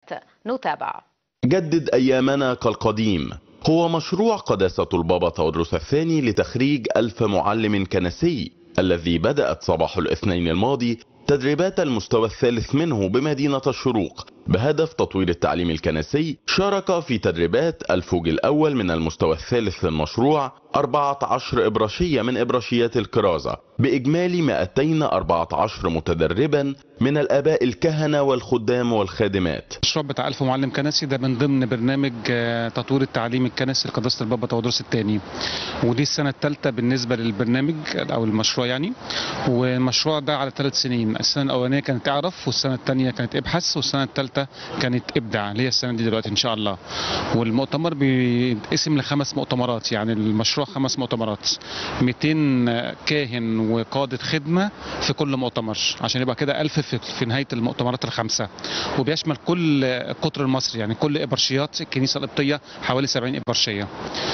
نتابع. جدد أيامنا كالقديم هو مشروع قداسة البابا تودروس الثاني لتخريج 1000 معلم كنسي، الذي بدأت صباح الاثنين الماضي تدريبات المستوى الثالث منه بمدينة الشروق بهدف تطوير التعليم الكنسي. شارك في تدريبات الفوج الأول من المستوى الثالث للمشروع 14 إبراشية من إبراشيات الكرازة بإجمالي 214 متدربا من الآباء الكهنة والخدام والخادمات. المشروع بتاع 1000 معلم كنسي ده من ضمن برنامج تطوير التعليم الكنسي لقداسة البابا تودروس الثاني، ودي السنة الثالثة بالنسبة للبرنامج أو المشروع يعني. والمشروع ده على 3 سنين، السنة الأولانية كانت اعرف، والسنة الثانية كانت ابحث، والسنة الثالثة كانت ابدع اللي هي السنة دي دلوقتي إن شاء الله. والمؤتمر بيتقسم ل5 مؤتمرات، يعني المشروع 5 مؤتمرات، 200 كاهن وقادة خدمة في كل مؤتمر، عشان يبقى كده 1000 في نهاية المؤتمرات ال5. وبيشمل كل قطر المصري، يعني كل إبرشيات الكنيسة القبطية حوالي 70 إبرشية.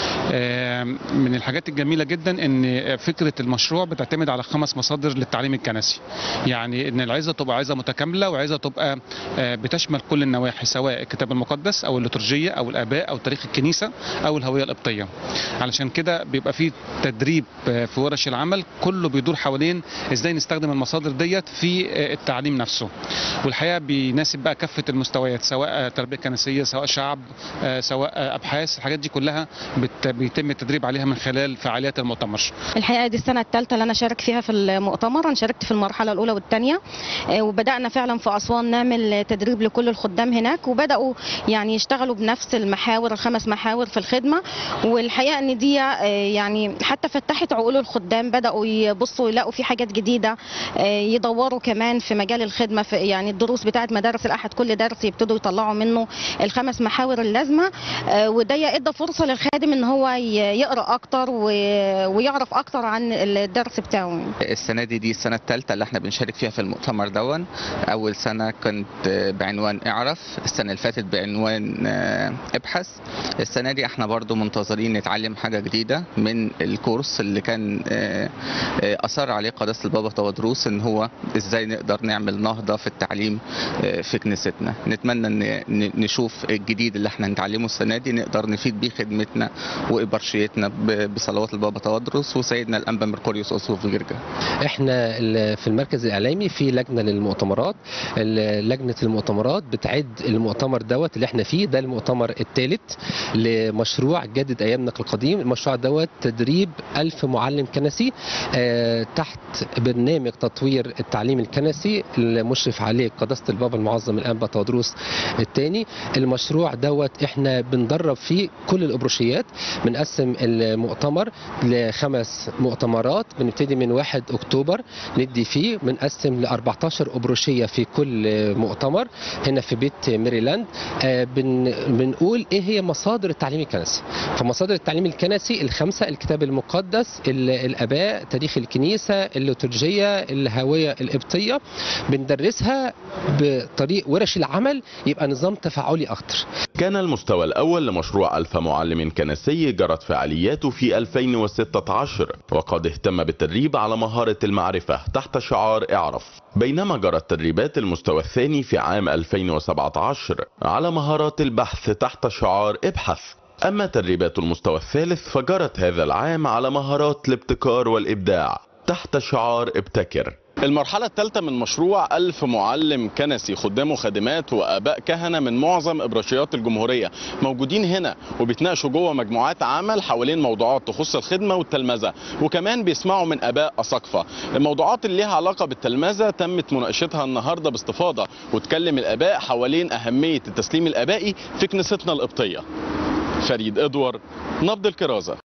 من الحاجات الجميلة جدا ان فكرة المشروع بتعتمد على 5 مصادر للتعليم الكنسي، يعني ان العظة تبقى عظة متكاملة، وعظة تبقى بتشمل كل النواحي، سواء الكتاب المقدس او الليتورجية او الآباء او تاريخ الكنيسة او الهوية القبطية. علشان كده بيبقى فيه تدريب في ورش العمل كله بيدور حوالين ازاي نستخدم المصادر ديت في التعليم نفسه. والحقيقة بيناسب بقى كافة المستويات، سواء تربية كنسية، سواء شعب، سواء ابحاث. الحاجات دي كلها بيتم التدريب عليها من خلال فعاليات المؤتمر. الحقيقه دي السنه الثالثه اللي انا شارك فيها في المؤتمر. انا شاركت في المرحله الاولى والثانيه، وبدانا فعلا في اسوان نعمل تدريب لكل الخدام هناك، وبداوا يعني يشتغلوا بنفس المحاور ال5 محاور في الخدمه. والحقيقه ان دي يعني حتى فتحت عقول الخدام، بداوا يبصوا يلاقوا في حاجات جديده، يدوروا كمان في مجال الخدمه، في يعني الدروس بتاعه مدارس الاحد كل درس يبتدوا يطلعوا منه ال5 محاور اللازمه. وده ادى فرصه للخادم ان هو يقرا اكتر ويعرف اكتر عن الدرس بتاعه. السنه دي السنه الثالثه اللي احنا بنشارك فيها في المؤتمر دون. اول سنه كنت بعنوان اعرف، السنه اللي فاتت بعنوان ابحث. السنه دي احنا برضو منتظرين نتعلم حاجه جديده من الكورس اللي كان اصر عليه قداسه البابا تودروس، ان هو ازاي نقدر نعمل نهضه في التعليم في كنيستنا. نتمنى ان نشوف الجديد اللي احنا نتعلمه السنه دي نقدر نفيد بيه خدمتنا وإبرشيتنا بصلوات البابا تودروس وسيدنا الأنبا مرقوريوس أسقف الجرجة. احنا في المركز الإعلامي في لجنة للمؤتمرات. لجنة المؤتمرات بتعد المؤتمر دوت اللي احنا فيه، ده المؤتمر الثالث لمشروع جدد أيامنا كالقديم. المشروع دوت تدريب 1000 معلم كنسي تحت برنامج تطوير التعليم الكنسي المشرف عليه قداسة البابا المعظم الأنبا تودروس الثاني. المشروع دوت احنا بندرب فيه كل الإبروشيات. بنقسم المؤتمر ل5 مؤتمرات، بنبتدي من 1 أكتوبر ندي فيه، بنقسم ل 14 أبروشية في كل مؤتمر هنا في بيت ميريلاند. بنقول ايه هي مصادر التعليم الكنسي. فمصادر التعليم الكنسي ال5: الكتاب المقدس، الآباء، تاريخ الكنيسة، الليتورجية، الهوية القبطية. بندرسها بطريق ورش العمل، يبقى نظام تفاعلي أكتر. كان المستوى الأول لمشروع 1000 معلم كنسي جرت فعالياته في 2016، وقد اهتم بالتدريب على مهارة المعرفة تحت شعار اعرف، بينما جرت تدريبات المستوى الثاني في عام 2017 على مهارات البحث تحت شعار ابحث. أما تدريبات المستوى الثالث فجرت هذا العام على مهارات الابتكار والإبداع تحت شعار ابتكر. المرحلة الثالثة من مشروع 1000 معلم كنسي، خدام وخادمات وآباء كهنة من معظم إبراشيات الجمهورية موجودين هنا وبيتناقشوا جوه مجموعات عمل حوالين موضوعات تخص الخدمة والتلمذة، وكمان بيسمعوا من آباء أساقفة. الموضوعات اللي لها علاقة بالتلمذة تمت مناقشتها النهاردة باستفاضة، وتكلم الآباء حوالين أهمية التسليم الآبائي في كنيستنا القبطية. فريد إدوار، نبض الكرازة.